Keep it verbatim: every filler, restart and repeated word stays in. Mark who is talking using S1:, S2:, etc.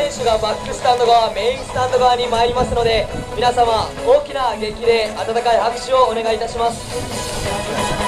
S1: 選手がバックスタンド側、メインスタンド側に参りますので、皆様大きな激励、温かい拍手をお願いいたします。